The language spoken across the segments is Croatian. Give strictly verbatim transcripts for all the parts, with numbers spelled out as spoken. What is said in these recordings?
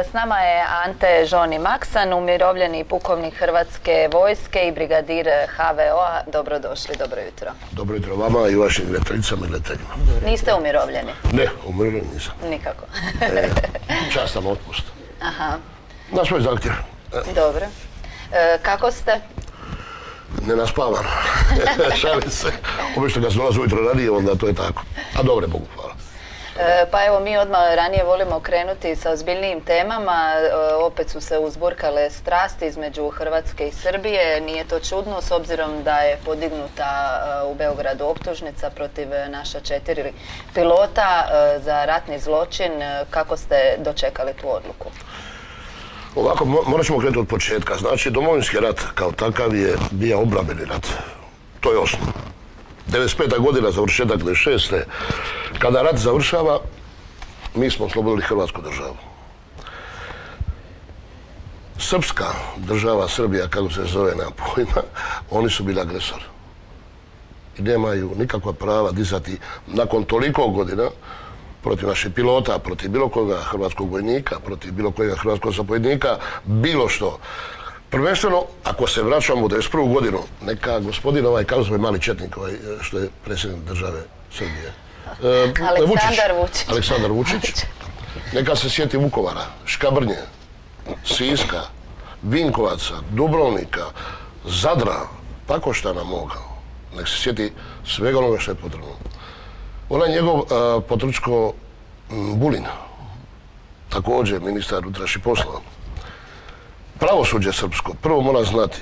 S nama je Ante Žoni Maksan, umirovljeni pukovnik Hrvatske vojske i brigadir ha ve o-a. Dobrodošli, dobro jutro. Dobro jutro vama i vašim gledateljicama i gledateljima. Niste umirovljeni? Ne, umirovljen nisam. Nikako. E, častan otpust. Aha. Na svoj zahtjev. Dobro. E, kako ste? Nenaspavan. Šalim se. Obično kad se dolazi ujutro ranije, onda to je tako. A dobre, Bogu hvala. Pa evo, mi odmah ranije volimo krenuti sa ozbiljnijim temama. Opet su se uzburkale strasti između Hrvatske i Srbije. Nije to čudno s obzirom da je podignuta u Beogradu optužnica protiv naša četiri pilota za ratni zločin. Kako ste dočekali tu odluku? Ovako, morat ćemo krenuti od početka. Znači, Domovinski rat kao takav je bio obrambeni rat. To je osnov. devedeset peta godina, završetak devedeset šeste. Kada rat završava, mi smo oslobodili Hrvatsku državu. Srpska država, Srbija, kako se zove, nema pojma, oni su bili agresori. I nemaju nikakva prava dizati nakon toliko godina protiv naših pilota, protiv bilo koga hrvatskog vojnika, protiv bilo kojega hrvatskog zapovjednika, bilo što. Prvenstveno, ako se vraćamo u devedeset prvu godinu, neka gospodin ovaj, kako zove mali četnik, ovaj, što je predsjednik države Srbije. E, Aleksandar Vučić. Aleksandar Vučić. Neka se sjeti Vukovara, Škabrnje, Siska, Vinkovaca, Dubrovnika, Zadra, Pakoštana moga. Nek se sjeti svega onoga što je potrebno. Onaj njegov uh, potrčko Bulin, također ministar unutrašnjih poslova. Pravosuđe srpsko, prvo mora znati,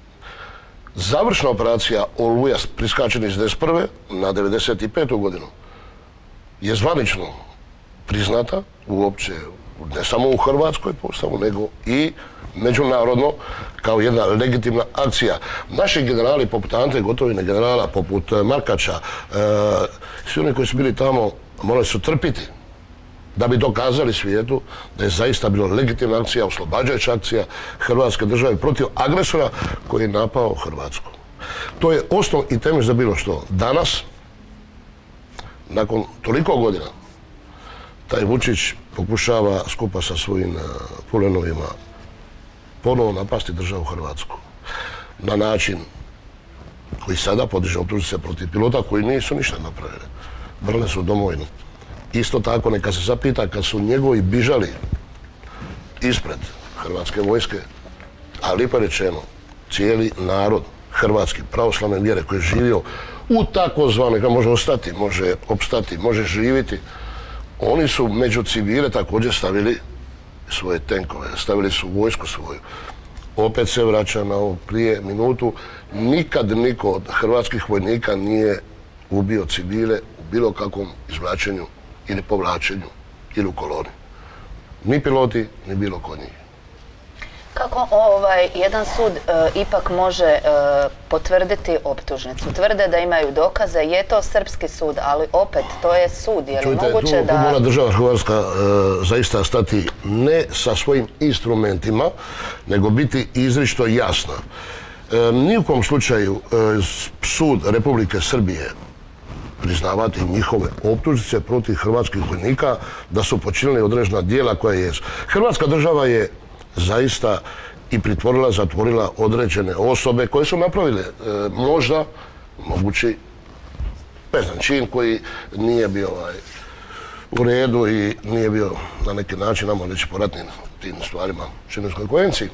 završna operacija Oluja priskačena iz devedeset prve na devedeset petu godinu je zvanično priznata uopće, ne samo u Hrvatskoj postavu, nego i međunarodno kao jedna legitimna akcija. Naši generali poput Ante Gotovine, generala poput Markača, e, svi oni koji su bili tamo morali su trpiti da bi dokazali svijetu da je zaista bila legitimna akcija, oslobađajuća akcija Hrvatske države protiv agresora koji je napao Hrvatsku. To je osnov i temelj za bilo što. Danas, nakon toliko godina, taj Vučić pokušava skupa sa svojim pulenovima ponovo napasti državu Hrvatsku na način koji sada podiže optužnice protiv pilota koji nisu ništa napravili. Brane su domovinu. Isto tako neka se zapita kad su njegovi bižali ispred Hrvatske vojske, a lijepo rečeno, cijeli narod hrvatski pravoslavne vjere koji je živio u takozvane, kad može ostati, može opstati, može živjeti, oni su među civile također stavili svoje tenkove, stavili su vojsku svoju. Opet se vraća na ovo prije minutu, nikad niko od hrvatskih vojnika nije ubio civile u bilo kakvom izvlačenju ili povlačenju ili u koloni. Ni piloti, ni bilo ko njih. Kako ovaj jedan sud e, ipak može e, potvrditi optužnicu? Tvrde da imaju dokaze, je to srpski sud, ali opet to je sud. Je li Čujte, moguće tu, da... tu mora država Hrvatska e, zaista stati ne sa svojim instrumentima, nego biti izričito jasna. E, ni u kom slučaju e, sud Republike Srbije priznavati njihove optužnice protiv hrvatskih vojnika da su počinili određena djela koja jesu. Hrvatska država je zaista i pritvorila, zatvorila određene osobe koje su napravile e, možda mogući ne znam čin koji nije bio ovaj, u redu i nije bio na neki način, namo reći, po ratnim tim stvarima Ženevskoj konvenciji.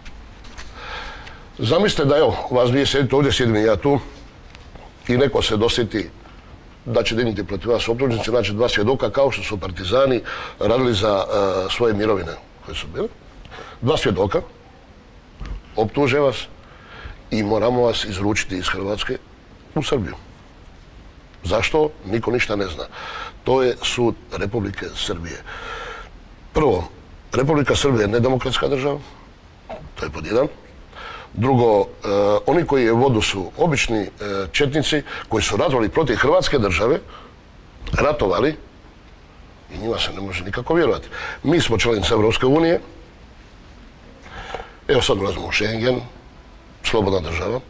Zamislite da evo, vas dvije sjedite ovdje, sjedim i ja tu i neko se dosjeti da će dignuti protiv vas optužnice, znači dva svjedoka kao što su partizani radili za uh, svoje mirovine koje su bile. Dva svjedoka optuže vas i moramo vas izručiti iz Hrvatske u Srbiju. Zašto? Niko ništa ne zna. To je sud Republike Srbije. Prvo, Republika Srbije je nedemokratska država, to je pod jedan. Drugo, eh, oni koji je vodu su obični eh, četnici koji su ratovali protiv Hrvatske države, ratovali i njima se ne može nikako vjerovati. Mi smo članica Evropske unije, evo sad ulazimo u Schengen, slobodna država.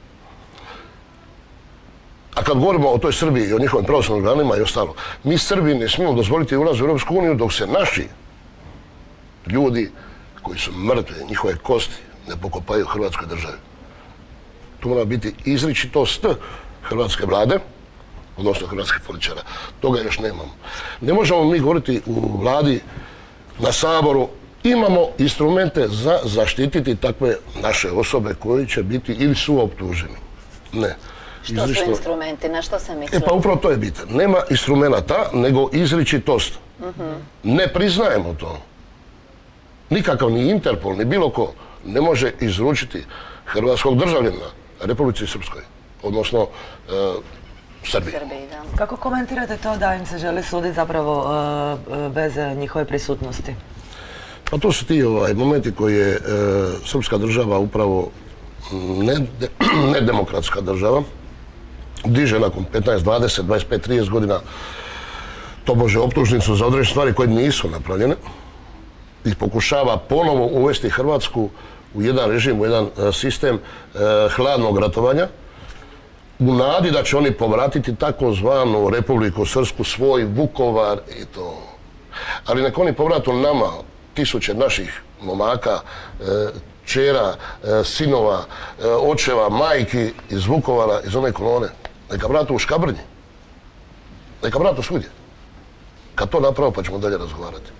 A kad govorimo o toj Srbiji i o njihovim pravoslavnim organima i ostalo, mi Srbi ne smijemo dozvoliti ulaz u Evropsku uniju dok se naši ljudi koji su mrtve, njihove kosti ne pokopaju u Hrvatskoj državi. Tu mora biti izričitost hrvatske vlade, odnosno hrvatskih političara. Toga još nemamo. Ne možemo mi govoriti u vladi, na Saboru, imamo instrumente za zaštititi takve naše osobe koji će biti ili su optuženi. Ne. Što su instrumenti? Na što se misli? E pa upravo to je bitno. Nema instrumenta, nego izričitost. Ne priznajemo to. Nikakav ni Interpol, ni bilo ko ne može izručiti hrvatskog državljana Republici Srpskoj, odnosno Srbiji. Kako komentirate to da im se želi suditi zapravo bez njihove prisutnosti? Pa to su ti momenti koje je srpska država upravo nedemokratska država diže nakon petnaest, dvadeset, dvadeset pet, trideset godina tobože optužnicu za određene stvari koje nisu napravljene i pokušava ponovo uvesti Hrvatsku u jedan režim, u jedan sistem hladnog ratovanja u nadi da će oni povratiti takozvanu Republiku Srpsku, svoj Vukovar i to. Ali nek oni povratu nama tisuće naših momaka, čera, sinova, očeva, majki iz Vukovara, iz one kolone. Neka vratu u Škabrnji. Neka vratu svugdje. Kad to napravo pa ćemo dalje razgovarati.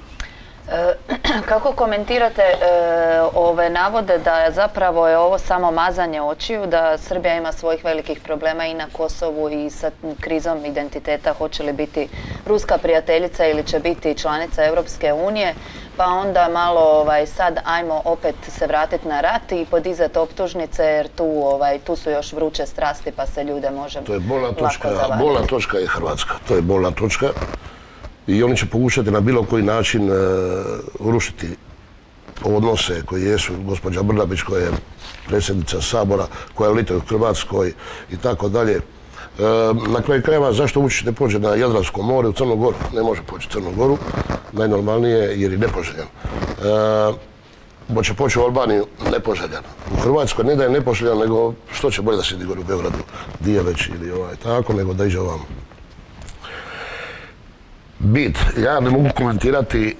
Kako komentirate ove navode da zapravo je ovo samo mazanje očiju, da Srbija ima svojih velikih problema i na Kosovu i sa krizom identiteta, hoće li biti ruska prijateljica ili će biti članica Europske unije, pa onda malo sad ajmo opet se vratiti na rat i podizati optužnice jer tu su još vruće strasti pa se ljude može lako zavaditi. Bolna točka je Hrvatska, to je bolna točka. I oni će pokušati na bilo koji način urušiti odnose koji jesu, gospođa Brnabić koja je predsjednica Sabora, koja je lite u Hrvatskoj i tako dalje. Na kraju krajeva, zašto Vučić ne pođe na Jadransko more u Crnu Goru? Ne može poći u Crnu Goru, najnormalnije jer je nepoželjan. Bo će poći u Albaniju nepoželjan. U Hrvatskoj ne da je nepoželjan, nego što će bolje da sjedi gore u Beogradu, di je već ili tako, nego da iđe ovamo. Bit, ja ne mogu komentirati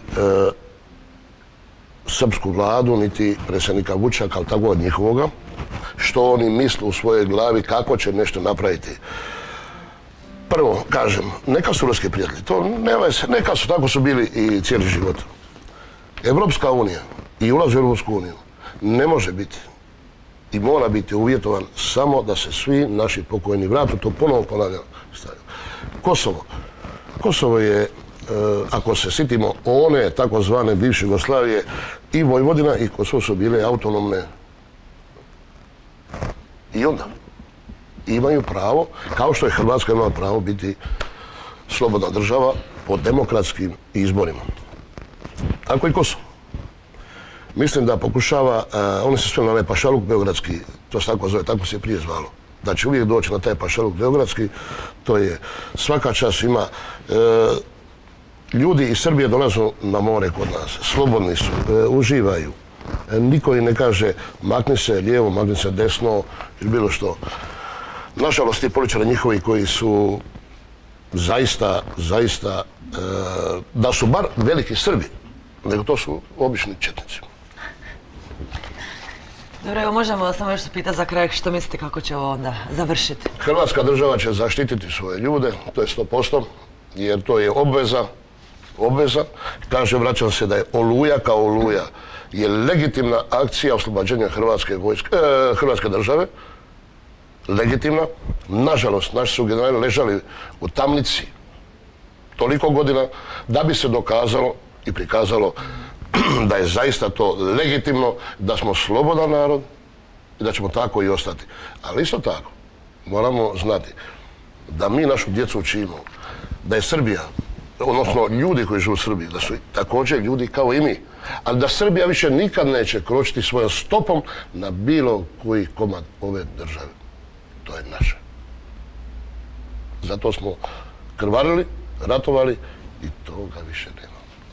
srpsku vladu, niti predsjednika Vučića kao tako od njihovoga, što oni misle u svojoj glavi kako će nešto napraviti. Prvo, kažem, neka su ruski prijatelji, to nema se, neka su, tako su bili i cijeli život. Evropska unija i ulaz u Europsku uniju ne može biti i mora biti uvjetovan samo da se svi naši pokojni vratu, to ponovo ponavljam, stavljaju. Kosovo. Kosovo je, ako se sjetimo one takozvane bivše Jugoslavije, i Vojvodina i Kosovo su bile autonomne. I onda imaju pravo, kao što je Hrvatska imala pravo biti slobodna država po demokratskim izborima. Tako i Kosovo. Mislim da pokušava, oni se sve na onaj pašaluk beogradski, to se tako zove, tako se je prije zvalo, da će uvijek doći na taj pašaluk beogradski, to je svaka čast ima. Ljudi iz Srbije dolazu na more kod nas, slobodni su, uživaju. Niko im ne kaže makni se lijevo, makni se desno ili bilo što. Nažalost, ti političari njihovi koji su zaista, zaista, da su bar veliki Srbi, nego to su obični četnici. Dobro, evo možemo samo još pitati za kraj što mislite kako će ovo onda završiti? Hrvatska država će zaštititi svoje ljude, to je sto posto, jer to je obveza, obveza. Kaže, vraćam se da je Oluja kao Oluja je legitimna akcija oslobađenja Hrvatske vojske, eh, Hrvatske države, legitimna. Nažalost, naši su generali ležali u tamnici toliko godina da bi se dokazalo i prikazalo da je zaista to legitimno, da smo slobodan narod i da ćemo tako i ostati. Ali isto tako moramo znati da mi našu djecu učimo da je Srbija, odnosno ljudi koji žive u Srbiji, da su također ljudi kao i mi, ali da Srbija više nikad neće kročiti svojom stopom na bilo koji komad ove države. To je naše. Zato smo krvarili, ratovali i toga više nema.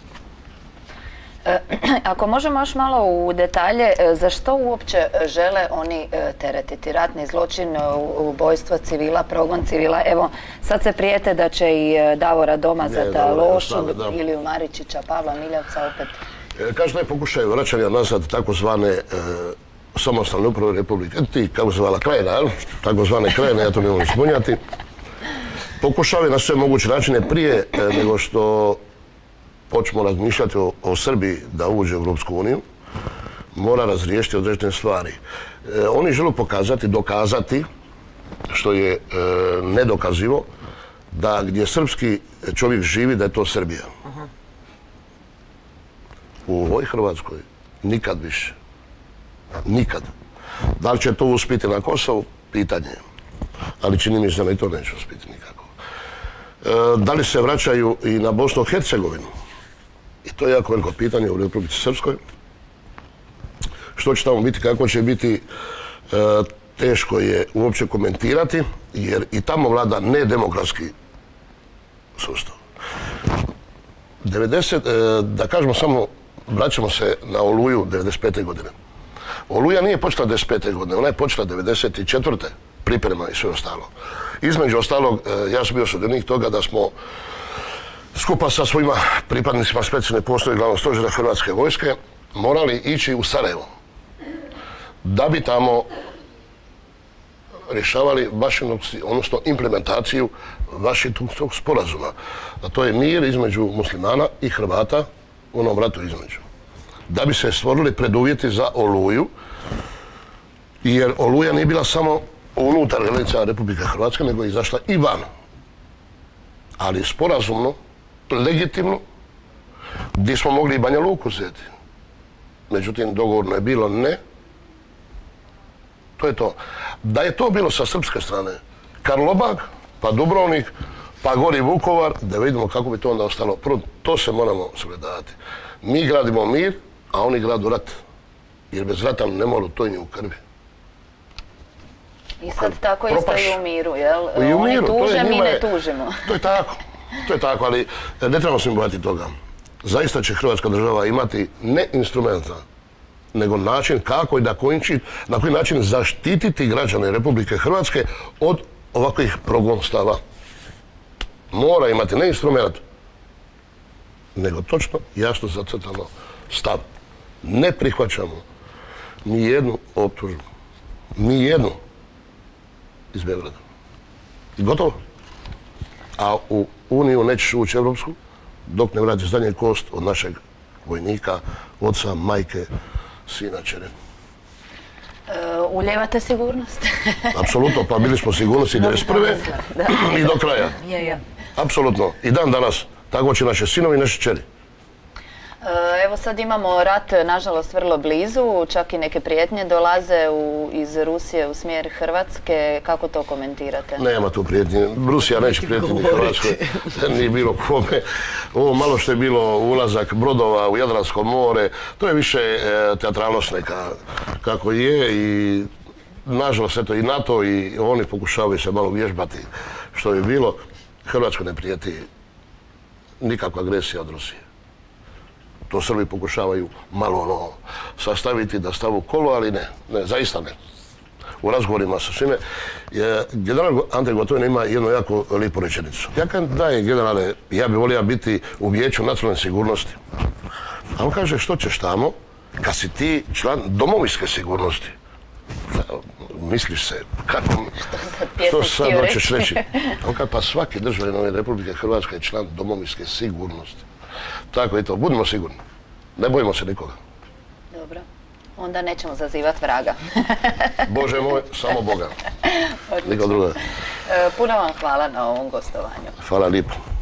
Ako možemo još malo u detalje, zašto uopće žele oni teretiti ratni zločin, ubojstvo civila, progon civila? Evo, sad se prijete da će i Davora Domazeta Lošu ili u Maričića, Pavla Miljavca opet Kaže da je pokušaj vraćanja nazad takozvane e, samostalne uprave Republike, ti kako se zvala krajina, jel? Takozvane krajine, ja to ne mogu spominjati. Pokušavaju na sve moguće načine prije e, nego što počnemo razmišljati o, o Srbiji da uđe u Europsku uniju, mora razriješiti određene stvari. E, oni žele pokazati, dokazati, što je e, nedokazivo, da gdje srpski čovjek živi, da je to Srbija. Aha. U ovoj Hrvatskoj nikad više. Nikad. Da li će to uspjeti na Kosovu? Pitanje je. Ali čini mi se da i to neće uspjeti nikako. E, da li se vraćaju i na Bosnu i Hercegovinu? I to je jako veliko pitanje u Republici Srpskoj. Što će tamo biti, kako će biti, e, teško je uopće komentirati, jer i tamo vlada nedemokratski sustav. devedeset, e, da kažemo samo, vraćamo se na Oluju devedeset pete godine. Oluja nije počela devedeset pete godine, ona je počela devedeset četvrte priprema i sve ostalo. Između ostalog, e, ja sam bio sudionik toga da smo skupa sa svojima pripadnicima specijalne postrojbe glavnog stožera Hrvatske vojske morali ići u Sarajevo da bi tamo rješavali Vašingtonski, odnosno implementaciju Vašingtonskog sporazuma. A to je mir između muslimana i Hrvata u onom ratu između. Da bi se stvorili preduvjeti za Oluju, jer Oluja nije bila samo unutar granica Republike Hrvatske, nego je izašla i van. Ali sporazumno, legitimno, gdje smo mogli i Banja Luku uzeti. Međutim, dogovorno je bilo ne. To je to. Da je to bilo sa srpske strane, Karlobag, pa Dubrovnik, pa gori Vukovar, da vidimo kako bi to onda ostalo. Prvo, to se moramo sagledavati. Mi gradimo mir, a oni gradu rat. Jer bez rata ne mora to i u krvi. I sad tako isto i u miru, jel? I u miru, oni tuže, mi ne je, tužimo. To je tako. To je tako, ali ne trebamo se bojati toga. Zaista će Hrvatska država imati ne instrumenta, nego način kako i na koji, na koji način zaštititi građane Republike Hrvatske od ovakvih progonstava. Mora imati ne instrument, nego točno, jasno zacrtano stav. Ne prihvaćamo ni jednu optužbu, ni jednu iz Beograda. I gotovo. A u Uniju nećeš ući Evropsku dok ne vratiš zadnji kost od našeg vojnika, oca, majke, sina, čere. Uh, uljevate sigurnost? Apsolutno, pa bili smo sigurnosti devedeset prve i do kraja. Je, je. Apsolutno. I dan danas. Tako će naše sinovi i naše čeri. Evo sad imamo rat, nažalost, vrlo blizu, čak i neke prijetnje dolaze u, iz Rusije u smjer Hrvatske. Kako to komentirate? Nema tu prijetnje. Rusija neće prijetniti ni Hrvatskoj, ni bilo kome. Ovo malo što je bilo ulazak brodova u Jadransko more, to je više e, teatralnost neka kako je i nažalost eto i NATO i oni pokušavaju se malo vježbati što je bilo. Hrvatskoj ne prijeti nikakva agresija od Rusije. To Srbi pokušavaju malo ono sastaviti da stavu kolo, ali ne, ne, zaista ne. U razgovorima sa svime, general Ante Gotovina ima jednu jako lijepu rečenicu. Ja kažem, daj generale, ja bi volio biti u Vijeću nacionalne sigurnosti. A on kaže, što ćeš tamo kad si ti član domovinske sigurnosti? Misliš se, kako, što sad hoćeš reći? On kaže, pa svaki državljanin Republike Hrvatske je član domovinske sigurnosti. Tako je to, budimo sigurni. Ne bojimo se nikoga. Dobro. Onda nećemo zazivati vraga. Bože moj, samo Boga. Niko druga. Puno vam hvala na ovom gostovanju. Hvala lijepo.